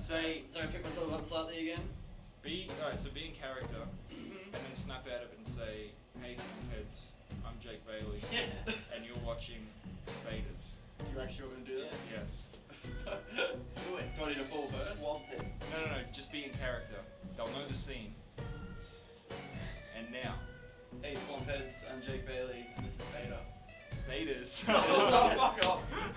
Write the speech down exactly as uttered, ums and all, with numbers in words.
Say. Sorry, pick myself up slightly again. Be alright. So be in character, Mm-hmm. and then snap out of it and say, "Hey, heads, I'm Jake Bailey, Yeah. and you're watching Faders." You actually want me to do that? Yes. Do it. Do I need a full verse? Wanted. No, no, no. Just be in character. They'll know the scene. And now, Hey, Swamp Heads, I'm Jake Bailey, this is Vader. Faders. Oh, fuck off!